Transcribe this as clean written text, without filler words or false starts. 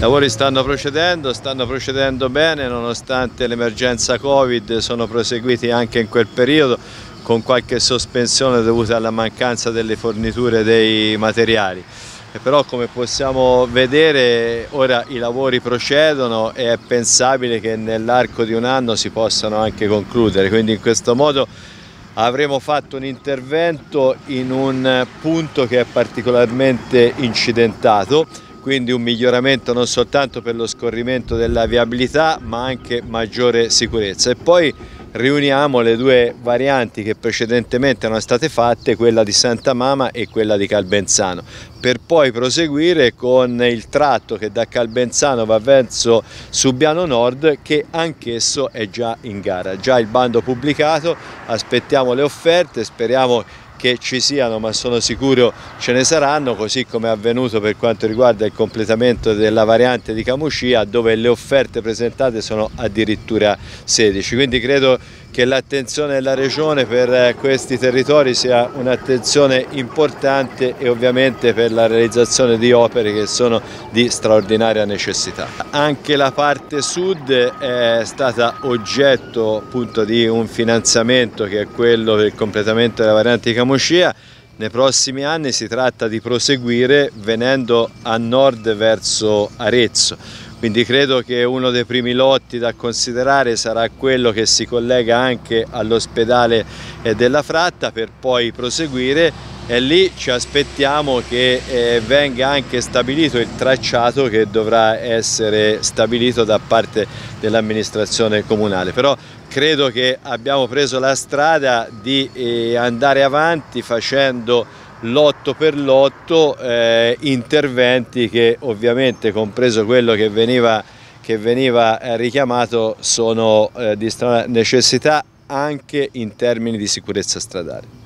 lavori stanno procedendo bene nonostante l'emergenza Covid, sono proseguiti anche in quel periodo con qualche sospensione dovuta alla mancanza delle forniture dei materiali. Però come possiamo vedere ora i lavori procedono e è pensabile che nell'arco di un anno si possano anche concludere, quindi in questo modo avremo fatto un intervento in un punto che è particolarmente incidentato, quindi un miglioramento non soltanto per lo scorrimento della viabilità ma anche maggiore sicurezza. E poi riuniamo le due varianti che precedentemente erano state fatte, quella di Santa Mama e quella di Calbenzano, per poi proseguire con il tratto che da Calbenzano va verso Subiano Nord, che anch'esso è già in gara, già il bando pubblicato, aspettiamo le offerte, speriamo che ci siano, ma sono sicuro ce ne saranno, così come è avvenuto per quanto riguarda il completamento della variante di Camucia, dove le offerte presentate sono addirittura 16. Quindi credo che l'attenzione della Regione per questi territori sia un'attenzione importante e ovviamente per la realizzazione di opere che sono di straordinaria necessità. Anche la parte sud è stata oggetto appunto di un finanziamento che è quello per il completamento della variante di Camucia. Nei prossimi anni si tratta di proseguire venendo a nord verso Arezzo. Quindi credo che uno dei primi lotti da considerare sarà quello che si collega anche all'ospedale della Fratta per poi proseguire, e lì ci aspettiamo che venga anche stabilito il tracciato che dovrà essere stabilito da parte dell'amministrazione comunale. Però credo che abbiamo preso la strada di andare avanti facendo lotto per lotto interventi che ovviamente, compreso quello che veniva richiamato, sono di necessità anche in termini di sicurezza stradale.